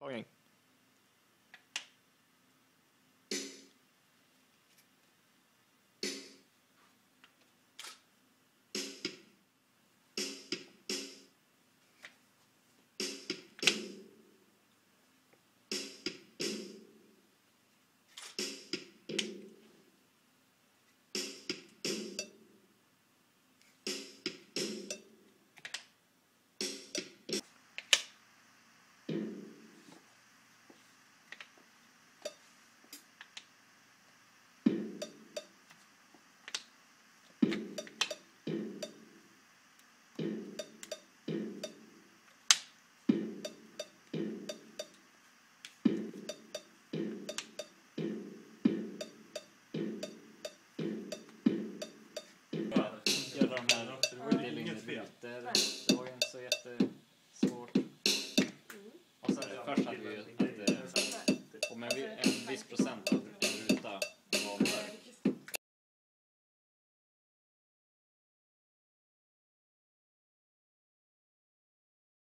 Tagning. Göra de här det var ju inte så jättesvårt. Och sen först hade vi